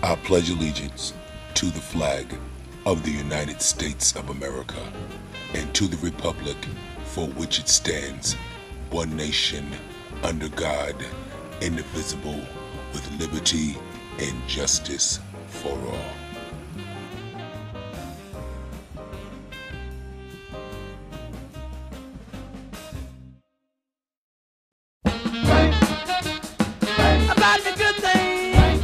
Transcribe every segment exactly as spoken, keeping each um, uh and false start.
I pledge allegiance to the flag of the United States of America and to the republic for which it stands, one nation, under God, indivisible, with liberty and justice for all. About the good thing.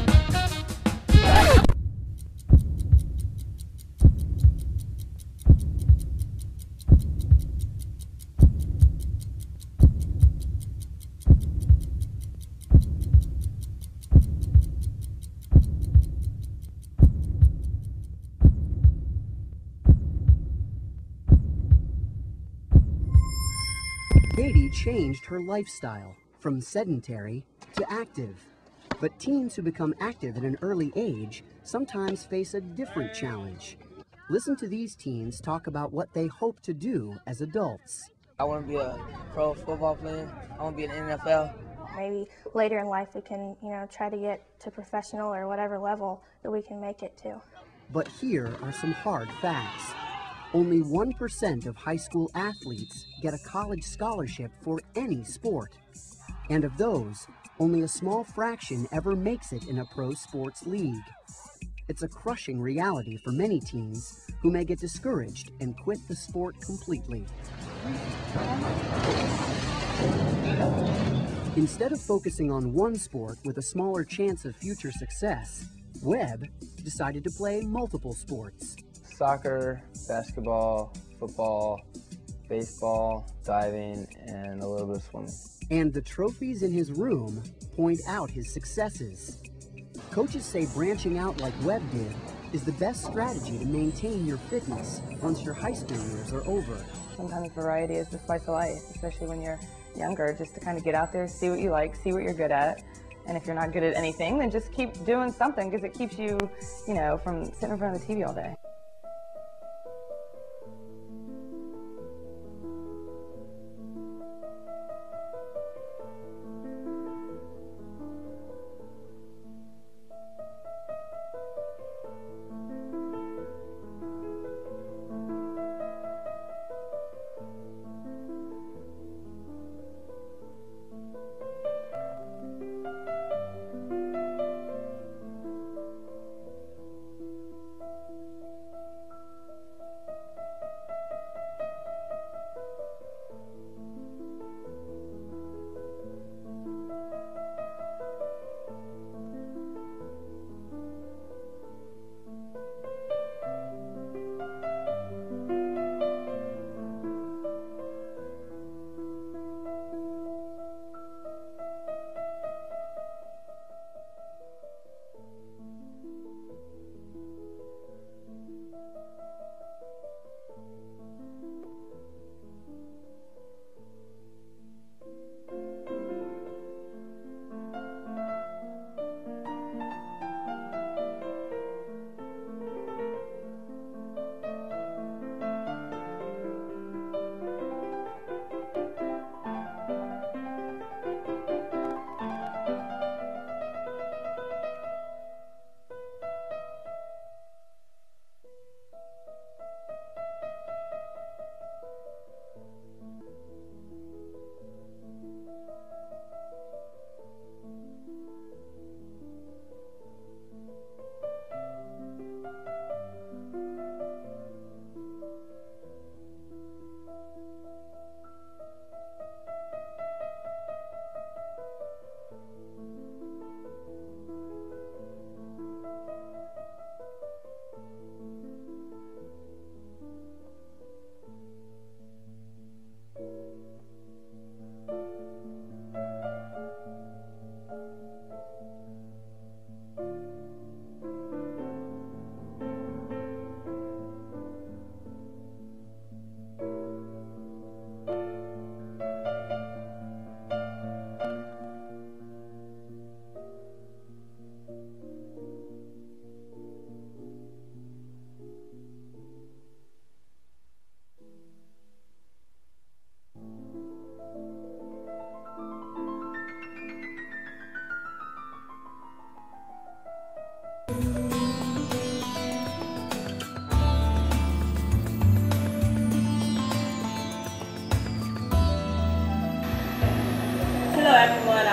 Katie changed her lifestyle from sedentary to active. But teens who become active at an early age sometimes face a different challenge. Listen to these teens talk about what they hope to do as adults. I want to be a pro football player. I want to be in the N F L. Maybe later in life we can, you know, try to get to professional or whatever level that we can make it to. But here are some hard facts. Only one percent of high school athletes get a college scholarship for any sport. And of those, only a small fraction ever makes it in a pro sports league. It's a crushing reality for many teens who may get discouraged and quit the sport completely. Instead of focusing on one sport with a smaller chance of future success, Webb decided to play multiple sports. Soccer, basketball, football, baseball, diving, and a little bit of swimming. And the trophies in his room point out his successes. Coaches say branching out like Webb did is the best strategy to maintain your fitness once your high school years are over. Sometimes variety is the spice of life, especially when you're younger, just to kind of get out there, see what you like, see what you're good at. And if you're not good at anything, then just keep doing something because it keeps you, you know, from sitting in front of the T V all day.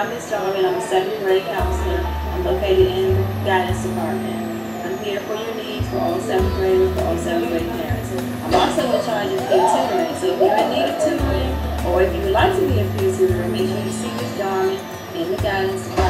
I'm Miz Jarman. I'm a seventh grade counselor. I'm located in the guidance department. I'm here for your needs for all seventh graders, for all seventh grade parents. I'm also in charge of peer tutoring. So if you're in need of tutoring, or if you would like to be a peer tutor, make sure you see Miz Jarman in the guidance department.